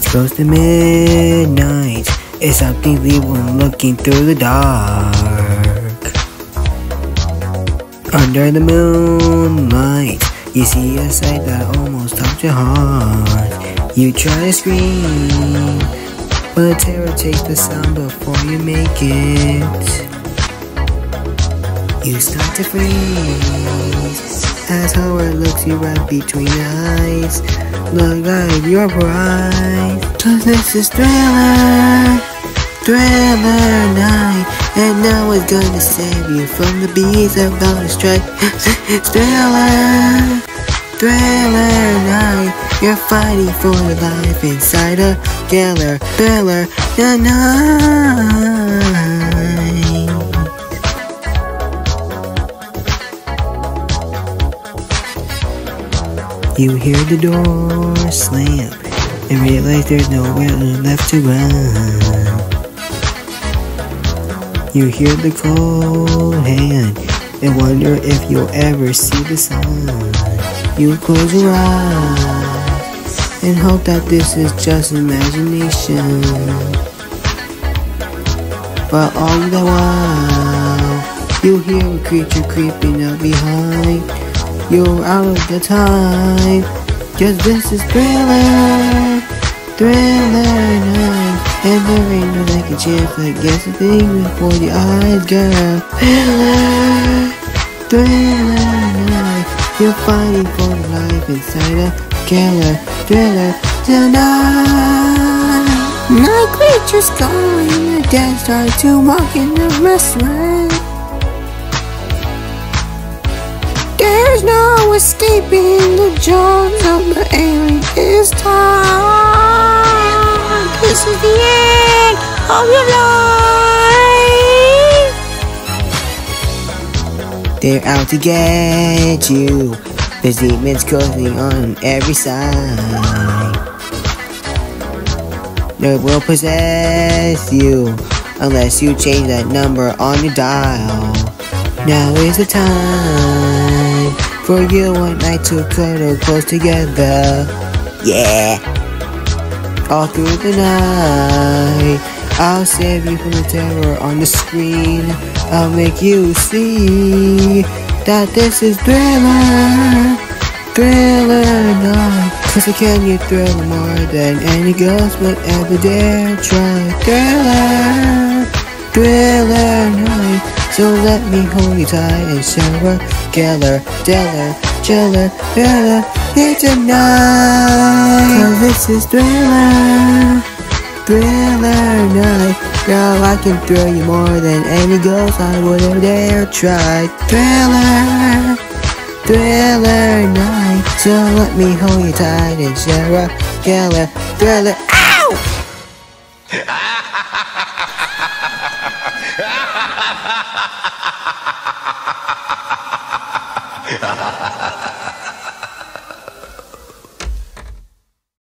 Close to midnight, it's something evil looking through the dark. Under the moonlight, you see a sight that almost touches your heart. You try to scream, but terror takes the sound before you make it. You start to freeze as horror looks you right between the eyes. Look like you're bright, 'cause this is Thriller night, and no one's gonna save you from the bees about to strike. Thriller night, you're fighting for your life inside a Thriller night. You hear the door slam and realize there's nowhere left to run. You hear the cold hand and wonder if you'll ever see the sun. You close your eyes and hope that this is just imagination. But all the while, you hear a creature creeping up behind. You're out of the time, 'cause this is Thriller night, and there ain't no second chance. I guess the thing before your eyes, girl. Thriller night, you're fighting for life inside a Thriller tonight. Night creatures going, the dead start to walk in the restaurant. There's no escaping the jaws of the alien this time. This is the end of your life. They're out to get you. There's demons closing on every side. They will possess you unless you change that number on your dial. Now is the time for you and I to cuddle close together. Yeah. All through the night, I'll save you from the terror on the screen. I'll make you see that this is Thriller night. 'Cause I can you thrill more than any ghost would ever dare try. Thriller night. So let me hold you tight and shower. Thriller here tonight. 'Cause this is Thriller night. Girl, I can thrill you more than any ghost I would ever dare try. Thriller night. So let me hold you tight and shower. Thriller. Ow! Ha ha ha ha ha!